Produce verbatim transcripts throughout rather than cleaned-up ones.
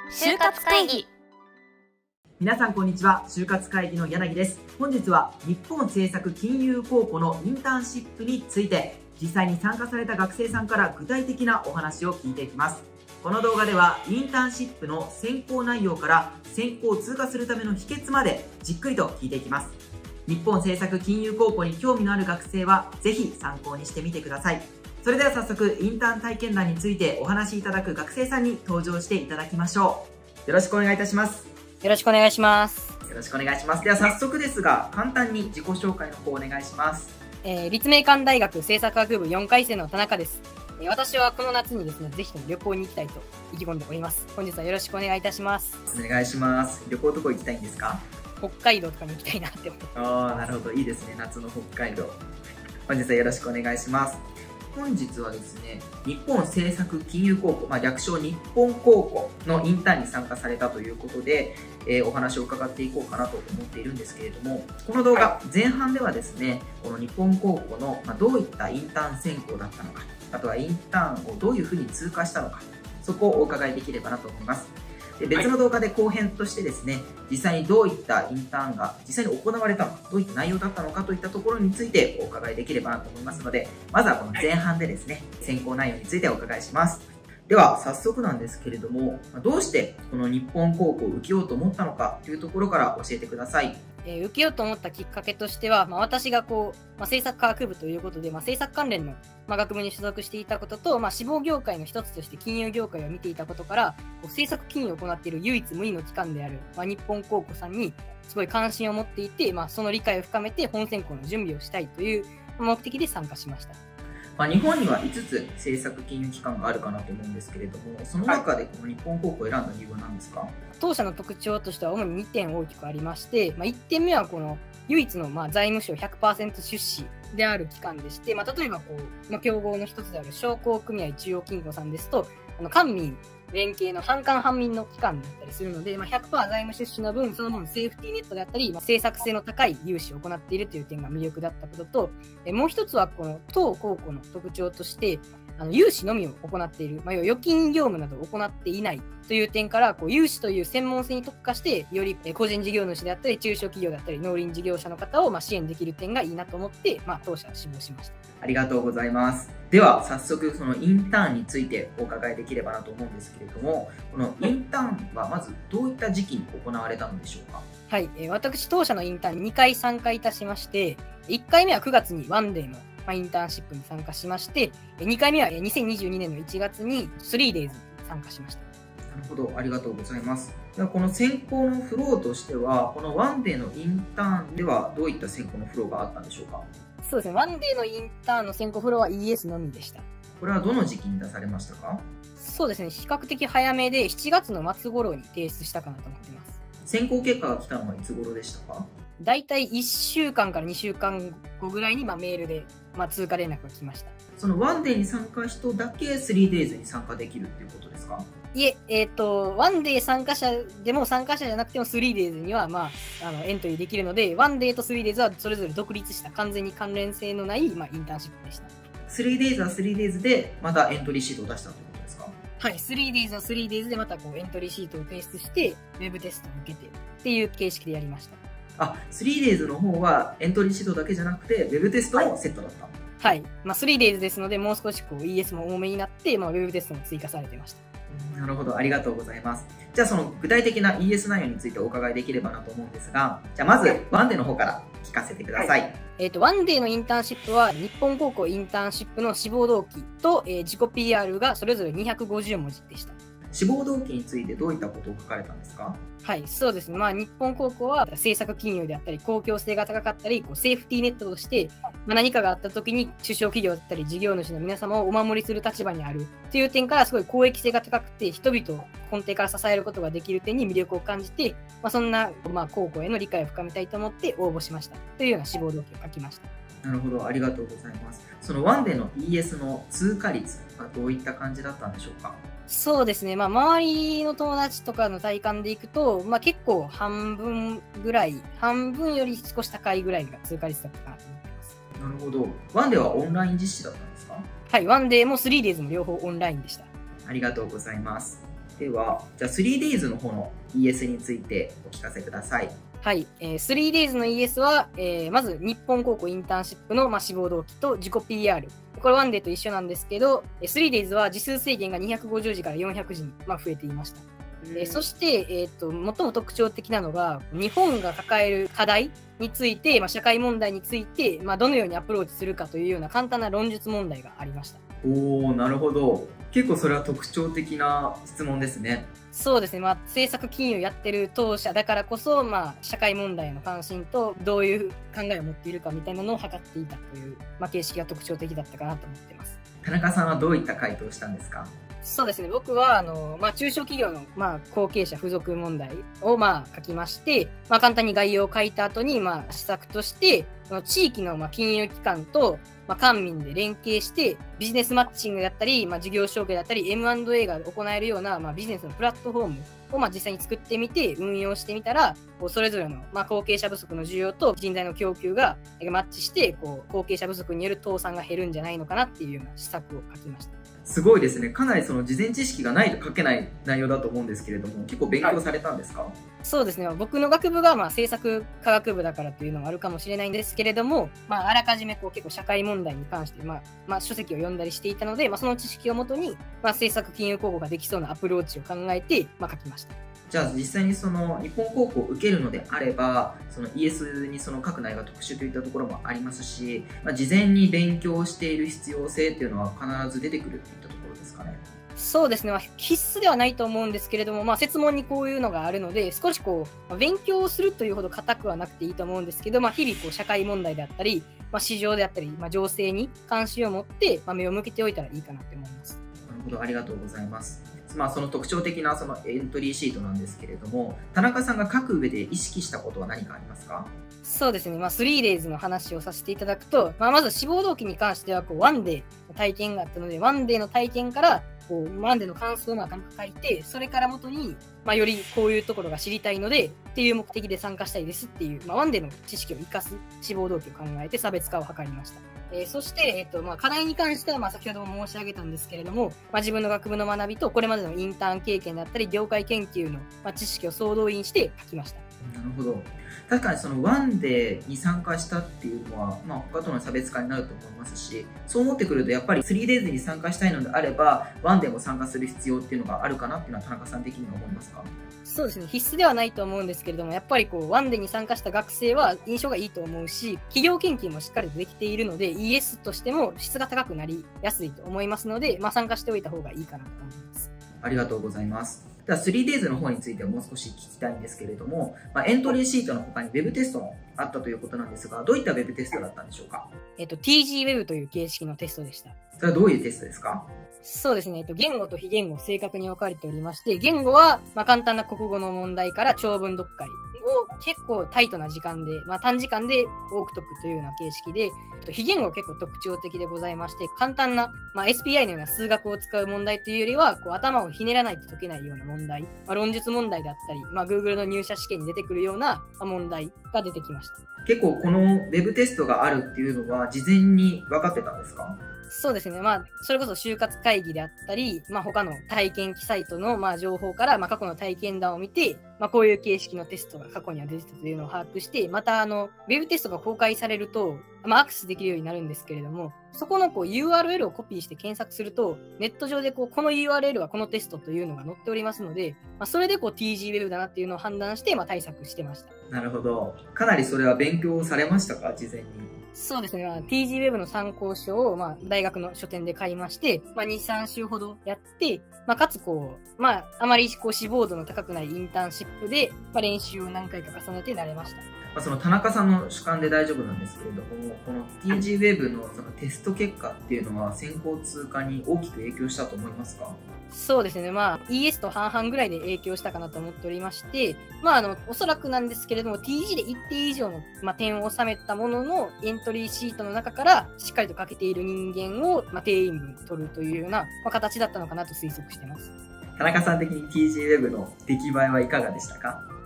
就活会議。 皆さんこんにちは。就活会議の柳です。本日は日本政策金融公庫のインターンシップについて実際に参加された学生さんから具体的なお話を聞いていきます。この動画ではインターンシップの選考内容から選考を通過するための秘訣までじっくりと聞いていきます。日本政策金融公庫に興味のある学生はぜひ参考にしてみてください。それでは早速インターン体験談についてお話しいただく学生さんに登場していただきましょう。よろしくお願いいたします。 よろしくお願いします。 よろしくお願いします。では早速ですが、簡単に自己紹介の方お願いします。 えー、立命館大学政策学部よんかい生の田中です。えー、私はこの夏にですね、ぜひとも旅行に行きたいと意気込んでおります。本日はよろしくお願いいたします。 お願いします。旅行どこ行きたいんですか？ 北海道とかに行きたいなって思って。 ああ、なるほど。いいですね。夏の北海道。本日はよろしくお願いします。本日はですね、日本政策金融公庫、まあ、略称日本公庫のインターンに参加されたということで、えー、お話を伺っていこうかなと思っているんですけれども、この動画、前半ではですね、この日本公庫の、まあ、どういったインターン選考だったのか、あとはインターンをどういうふうに通過したのか、そこをお伺いできればなと思います。で別の動画で後編としてですね、実際にどういったインターンが実際に行われたのか、どういった内容だったのかといったところについてお伺いできればなと思いますので、まずはこの前半でですね、選考内容についてお伺いします。では早速なんですけれども、どうしてこの日本公庫を受けようと思ったのかというところから教えてください。 えー、受けようと思ったきっかけとしては、まあ、私がこう、まあ、政策科学部ということで、まあ、政策関連の、まあ、学部に所属していたことと、まあ、志望業界の一つとして金融業界を見ていたことから、こう政策金融を行っている唯一無二の機関である、まあ、日本公庫さんにすごい関心を持っていて、まあ、その理解を深めて本選考の準備をしたいという目的で参加しました。 まあ、日本にはいつつ政策金融機関があるかなと思うんですけれども、その中でこの日本公庫を選んだ理由は何ですか？ 当社の特徴としては主ににてん大きくありまして、まあ、いってんめはこの唯一のまあ財務省 ひゃくパーセント 出資である機関でして、まあ、例えばこう、まあ、競合の一つである商工組合中央金庫さんですと、あの官民連携の半官半民の機関だったりするので、まあ、ひゃくパーセント 財務出資の分、その分セーフティーネットであったり、まあ、政策性の高い融資を行っているという点が魅力だったことと、えもう一つはこの当公庫の特徴として、あの融資のみを行っている、まあ、預金業務などを行っていないという点から、こう融資という専門性に特化して、より個人事業主であったり、中小企業であったり、農林事業者の方をまあ支援できる点がいいなと思って、まあ、当社は志望しました。 ありがとうございます。では早速そのインターンについてお伺いできればなと思うんですけれども、このインターンはまずどういった時期に行われたのでしょうか？ はい、えー、私当社のインターンににかい参加いたしまして、いっかいめはくがつにワンデーのインターンシップに参加しまして、にかいめはにせんにじゅうにねんのいちがつに スリーデイズ に参加しました。 なるほど、ありがとうございます。ではこの選考のフローとしては、このワンデーのインターンではどういった選考のフローがあったんでしょうか？ そうですね、ワンデーのインターンの選考フローは イーエス のみでした。 これはどの時期に出されましたか？ そうですね、比較的早めでしちがつの末頃に提出したかなと思っています。 選考結果が来たのはいつ頃でしたか？ だいたいいっしゅうかんからにしゅうかんごぐらいにまあメールでまあ通過連絡が来ました。 そのワンデーに参加した人だけ スリーデイズ に参加できるっていうことですか？ いえ、えっ、ー、と、ワンデー参加者でも参加者じゃなくても スリーデイズ には、まあ、あのエントリーできるので、ワンデーと スリーデイズ はそれぞれ独立した完全に関連性のない、まあ、インターンシップでした。 スリーデイズ は スリーデイズ でまたエントリーシートを出したということですか？ はい、スリーデイズ は スリーデイズ でまたこうエントリーシートを提出して、ウェブテストを受けてっていう形式でやりました。 あ、スリーデイズ の方はエントリーシートだけじゃなくて、ウェブテストもセットだった。 はい、まあ、スリーデイズ ですので、もう少しこう イーエス も多めになって、まあ、ウェブテストも追加されていました。 なるほど、ありがとうございます。じゃあその具体的な イーエス 内容についてお伺いできればなと思うんですが、じゃあまずワンデーの方から聞かせてください。はい、 えっと、ワンデーのインターンシップは、日本公庫インターンシップの志望動機と、えー、自己 ピーアール がそれぞれにひゃくごじゅうもじでした。 志望動機についてどういったことを書かれたんですか？ はい、そうですね。まあ、日本公庫は政策金融であったり、公共性が高かったり、こうセーフティーネットとして、まあ、何かがあったときに中小企業だったり、事業主の皆様をお守りする立場にあるという点から、すごい公益性が高くて、人々を根底から支えることができる点に魅力を感じて、まあ、そんな、まあ、公庫への理解を深めたいと思って応募しましたというような志望動機を書きました。 なるほど、ありがとうございます。そのワンデーの イーエス の通過率はどういった感じだったんでしょうか？ そうですね、まあ、周りの友達とかの体感でいくと、まあ、結構半分ぐらい、半分より少し高いぐらいが通過率だったかなと思ってます。 なるほど。ワンデーはオンライン実施だったんですか？ はい、ワンデーもスリーデイズも両方オンラインでした。 ありがとうございます。 では、じゃあ スリーデイズ の方の イーエス についてお聞かせください。 はい、えー、スリーデイズ の イーエス は、えー、まず日本高校インターンシップの、まあ、志望動機と自己 ピーアール。これワンデーと一緒なんですけど、スリーデイズ は時数制限がにひゃくごじゅうじからよんひゃくじに、まあ、増えていました。えー、そして、えーと、最も特徴的なのが、日本が抱える課題について、まあ、社会問題について、まあ、どのようにアプローチするかというような簡単な論述問題がありました。 おー、なるほど。結構それは特徴的な質問ですね。 そうですね、まあ、政策金融やってる当社だからこそ、まあ、社会問題への関心とどういう考えを持っているかみたいなのを測っていたという、まあ、形式が特徴的だったかなと思っています。 田中さんはどういった回答をしたんですか？ そうですね、僕はあの、まあ、中小企業の、まあ、後継者付属問題を、まあ、書きまして、まあ、簡単に概要を書いた後に、まあ、施策として地域の、まあ、金融機関と、まあ、官民で連携してビジネスマッチングだったり、まあ、事業承継だったり エムアンドエー が行えるような、まあ、ビジネスのプラットフォームを、まあ、実際に作ってみて運用してみたら、こうそれぞれの、まあ、後継者不足の需要と人材の供給がマッチしてこう後継者不足による倒産が減るんじゃないのかなっていうような施策を書きました。 すごいですね。かなりその事前知識がないと書けない内容だと思うんですけれども、結構勉強されたんですか？はい、 そうですね。僕の学部がまあ政策科学部だからというのもあるかもしれないんですけれども、まあ、あらかじめこう結構社会問題に関して、まあ、まあ書籍を読んだりしていたので、まあ、その知識をもとに、まあ、政策金融公庫ができそうなアプローチを考えて、まあ、書きました。 じゃあ実際にその日本高校を受けるのであれば、その イーエス にその各内が特殊といったところもありますし、まあ、事前に勉強している必要性っていうのは必ず出てくるといったところですかね。 そうですね、まあ、必須ではないと思うんですけれども、まあ、設問にこういうのがあるので、少しこう、まあ、勉強をするというほど固くはなくていいと思うんですけど、まあ、日々こう社会問題であったり、まあ、市場であったり、まあ、情勢に関心を持って、まあ、目を向けておいたらいいかなと思います。 なるほど、ありがとうございます。まあ、その特徴的なそのエントリーシートなんですけれども、田中さんが書く上で意識したことは何かありますか？ そうですね、まあ、スリーデイズの話をさせていただくと、まあ、まず志望動機に関してはこうワンデーの体験があったので、ワンデーの体験からこうワンデーの感想をまあ書いて、それから元に、まあ、よりこういうところが知りたいのでっていう目的で参加したいですっていう、まあ、ワンデーの知識を生かす志望動機を考えて差別化を図りました。えー、そして、えっと、まあ、課題に関しては、まあ、先ほども申し上げたんですけれども、まあ、自分の学部の学びと、これまでのインターン経験だったり、業界研究の、まあ、知識を総動員して書きました。 なるほど。確かにそのワンデーに参加したっていうのは、まあ、他との差別化になると思いますし、そう思ってくるとやっぱりスリーデイズに参加したいのであれば、ワンデーも参加する必要っていうのがあるかなっていうのは田中さん的には思いますか？ そうですね、必須ではないと思うんですけれども、やっぱりこうワンデーに参加した学生は印象がいいと思うし、企業研究もしっかりできているので、イーエス としても質が高くなりやすいと思いますので、まあ、参加しておいた方がいいかなと思います。 ありがとうございます。では スリーデイズ の方についてはもう少し聞きたいんですけれども、まあ、エントリーシートの他に ウェブ テストもあったということなんですが、どういった ウェブ テストだったんでしょうか？ えっと、ティージー ウェブという形式のテストでした。 それはどういうテストですか？ そうですね、えっと、言語と非言語正確に分かれておりまして、言語は、まあ、簡単な国語の問題から長文読解を結構タイトな時間で、まあ、短時間で多く解くというような形式で、非言語は結構特徴的でございまして、簡単な、まあ、エスピーアイ のような数学を使う問題というよりは、こう頭をひねらないと解けないような問題、まあ、論述問題だったり、まあ、Google の入社試験に出てくるような問題が出てきました。 結構この ウェブ テストがあるっていうのは事前に分かってたんですか？ そうですね。まあ、それこそ就活会議であったり、まあ、他の体験記サイトのまあ情報から、まあ、過去の体験談を見て、まあ、こういう形式のテストが過去には出てたというのを把握して、また、あの、ウェブテストが公開されると、まあ、アクセスできるようになるんですけれども、そこのこう ユーアールエル をコピーして検索すると、ネット上でこうこの ユーアールエル はこのテストというのが載っておりますので、まあ、それでこう ティージー ウェブだなっていうのを判断して、まあ、対策してました。 なるほど。かなりそれは勉強されましたか、事前に？ そうですね、まあ、ティージー ウェブの参考書を、まあ、大学の書店で買いまして、まあ、に、さん週ほどやって、まあ、かつこう、まあ、あまりこう志望度の高くないインターンシップで、まあ、練習を何回か重ねて慣れました。 まあ、その田中さんの主観で大丈夫なんですけれども、この ティージー ウェブのそのテスト結果っていうのは選考通過に大きく影響したと思いますか？ そうですね、まあ、イーエス と半々ぐらいで影響したかなと思っておりまして、まあ、あの、おそらくなんですけれども、ティージー で一定以上の、まあ、点を収めたもののエントリーシートの中からしっかりと書けている人間を、まあ、定員分取るというような、まあ、形だったのかなと推測しています。 田中さん的に ティージー ウェブの出来栄えはいかがでしたか？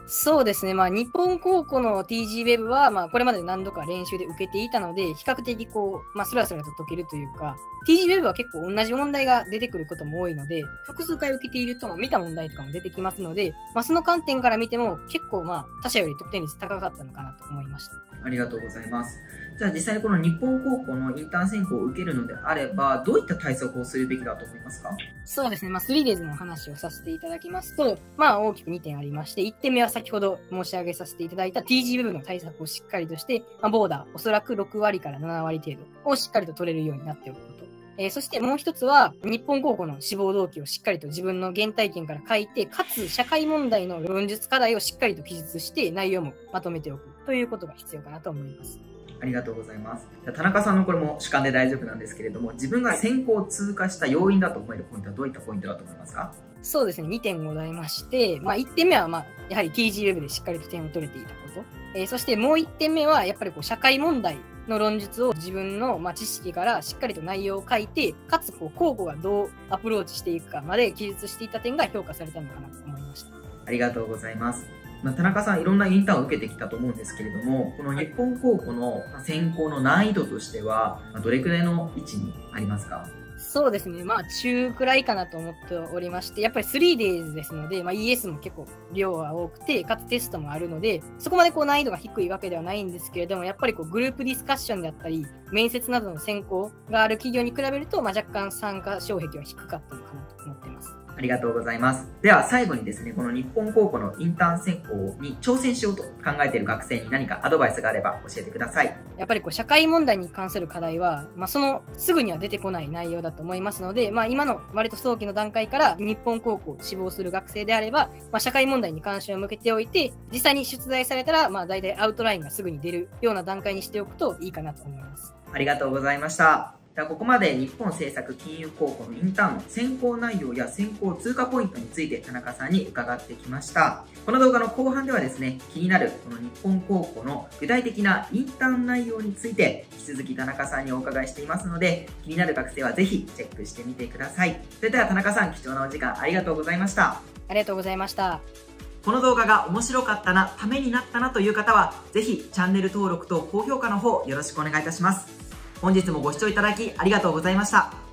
そうですね、まあ、日本高校の ティージー ウェブは、まあ、これまで何度か練習で受けていたので、比較的こう、まあ、スラスラと解けるというか、ティージー ウェブは結構同じ問題が出てくることも多いので、複数回受けていると、まあ、見た問題とかも出てきますので、まあ、その観点から見ても、結構、まあ、他社より得点率高かったのかなと思いました。 ありがとうございます。じゃあ実際にこの日本高校のインターン選考を受けるのであれば、どういった対策をするべきだと思いますか？ そうですね、まあ、スリーデイズの話をさせていただきますと、まあ、大きくにてんありまして、いってんめは先ほど申し上げさせていただいた ティージー ウェブの対策をしっかりとして、まあ、ボーダー、おそらくろくわりからななわり程度をしっかりと取れるようになっておくこと。えー、そしてもう一つは、日本高校の志望動機をしっかりと自分の原体験から書いて、かつ社会問題の論述課題をしっかりと記述して内容もまとめておくということが必要かなと思います。 ありがとうございます。じゃあ田中さんのこれも主観で大丈夫なんですけれども、自分が選考を通過した要因だと思えるポイントはどういったポイントだと思いますか？ そうですね、にてんございまして、まあ、いってんめは、まあ、やはり ティージー ウェブでしっかりと点を取れていたこと。えー、そしてもういってんめは、やっぱりこう社会問題の論述を自分の、まあ、知識からしっかりと内容を書いて、かつこう高校がどうアプローチしていくかまで記述していた点が評価されたのかなと思いました。 ありがとうございます。まあ、田中さんいろんなインターンを受けてきたと思うんですけれども、この日本高校の選考の難易度としては、どれくらいの位置にありますか？ そうですね。まあ、中くらいかなと思っておりまして、やっぱり スリーデイズ ですので、まあ、イーエス も結構量が多くて、かつテストもあるので、そこまでこう難易度が低いわけではないんですけれども、やっぱりこうグループディスカッションであったり、面接などの選考がある企業に比べると、まあ、若干参加障壁は低かったのかなと思っています。 ありがとうございます。では最後にですね、この日本高校のインターン選考に挑戦しようと考えている学生に何かアドバイスがあれば教えてください。 やっぱりこう社会問題に関する課題は、まあ、そのすぐには出てこない内容だと思いますので、まあ、今の割と早期の段階から日本高校を志望する学生であれば、まあ、社会問題に関心を向けておいて、実際に出題されたら、まあ、大体アウトラインがすぐに出るような段階にしておくといいかなと思います。 ありがとうございました。ではここまで日本政策金融高校のインターンの選考内容や選考通過ポイントについて田中さんに伺ってきました。この動画の後半ではですね、気になるこの日本高校の具体的なインターン内容について引き続き田中さんにお伺いしていますので、気になる学生はぜひチェックしてみてください。それでは田中さん、貴重なお時間ありがとうございました。 ありがとうございました。 この動画が面白かったな、ためになったなという方は、ぜひチャンネル登録と高評価の方よろしくお願いいたします。本日もご視聴いただきありがとうございました。